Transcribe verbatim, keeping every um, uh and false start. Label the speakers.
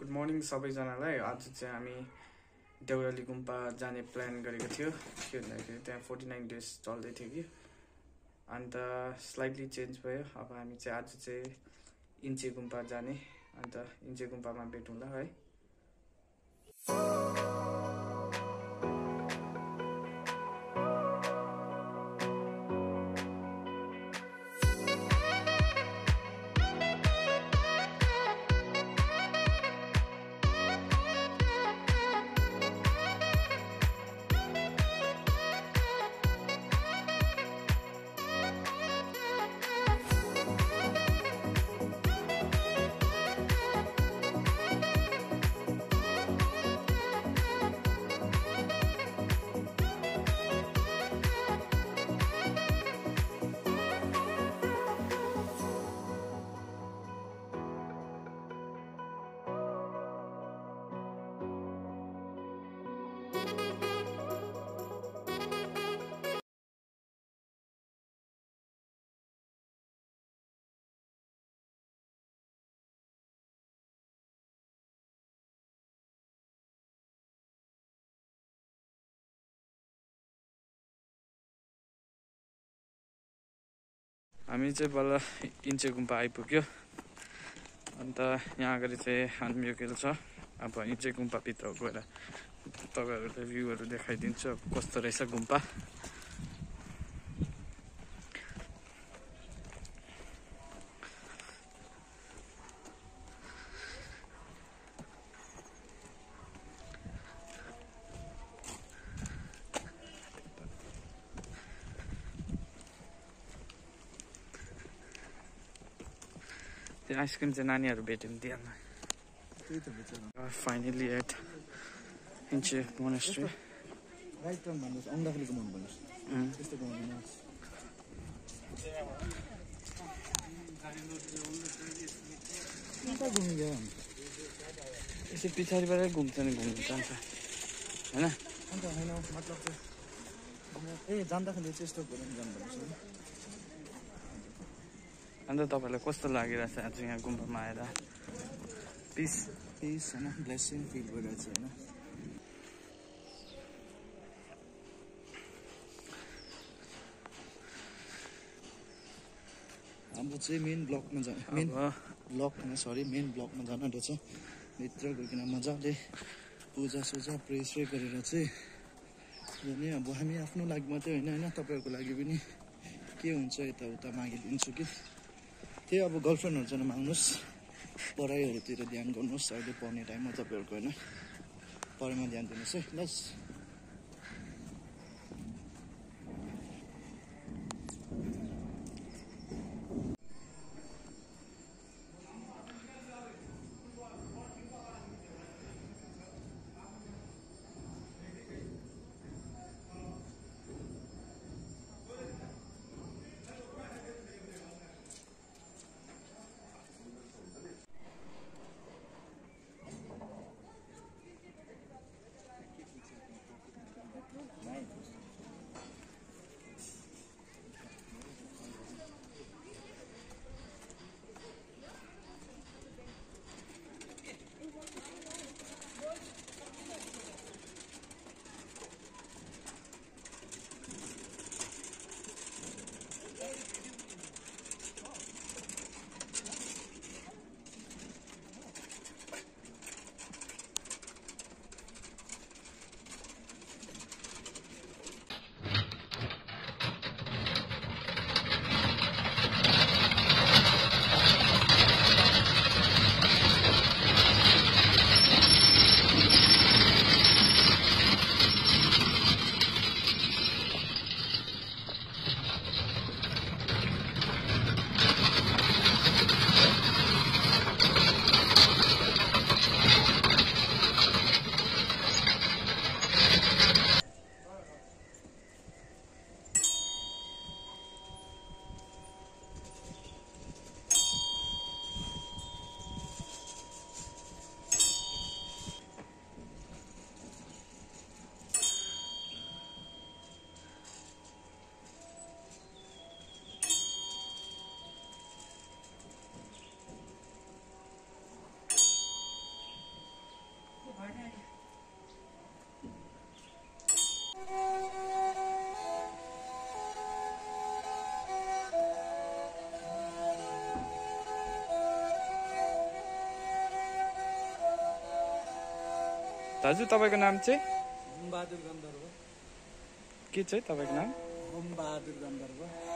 Speaker 1: Good morning सबैजनालाई। आज चाहिँ हामी देउराली गुम्पा जाने प्लान गरेको थियो के भन्दाखेरि त्यहाँ फोर्टी नाइन डेज चल्दै थियो कि अन्त स्लाइटली चेन्ज भयो। अब हामी चाहिँ आज चाहिँ इन्चे गुम्पा जाने, अन्त इन्चे गुम्पामा भेटौँला है। हामी चाहिँ बल्ल इन्चे गुम्पा आइपुग्यो। अन्त यहाँ अगाडि चाहिँ हनुमेल छ। अब इन्चे गुम्पाभित्र गएर तपाईँहरूलाई भ्यूहरू देखाइदिन्छु अब कस्तो रहेछ गुम्पा। त्यो आइसक्रिम चाहिँ नानीहरू भेट्यो भने दिइहाल्नु। Finally at Enchey monastery.
Speaker 2: Right turn भन्नुहोस्, आउँदाखेरि घुमाउनु भन्नुहोस्, त्यस्तो घुमाउनुहोस्। कता घुमिदियो
Speaker 1: यसो पछाडिबाटै घुम्छ नि, घुम्नु जान्छ होइन।
Speaker 2: अन्त होइन मतलब चाहिँ ए जाँदाखेरि चाहिँ यस्तो घुमाउनु जानु भन्नुहोस्।
Speaker 1: अन्त तपाईँलाई कस्तो लागिरहेछ आज यहाँ गुम्पामा आएर? पिस
Speaker 2: पिस होइन, ब्लेसिङ फिल भइरहेछ होइन। हाम्रो चाहिँ मेन ब्लकमा जाने, मेन ब्लकमा सरी मेन ब्लकमा जानु रहेछ। भित्र गइकन मजाले पूजा सुजा प्रे स्रे गरेर चाहिँ जाने। अब हामी आफ्नो लागि मात्रै होइन होइन, तपाईँहरूको लागि पनि के हुन्छ यताउता मागिदिन्छु कि। त्यही अब गर्लफ्रेन्डहरूसँग माग्नुहोस्, पढाइहरूतिर ध्यान गर्नुहोस्। अहिले पढ्ने टाइममा तपाईँहरूको होइन, पढाइमा ध्यान दिनुहोस् है लस।
Speaker 1: दाजु तपाईको नाम चाहिँ
Speaker 2: बहादुर गन्धर्व
Speaker 1: के चाहिँ तपाईको नाम
Speaker 2: बहादुर गन्धर्व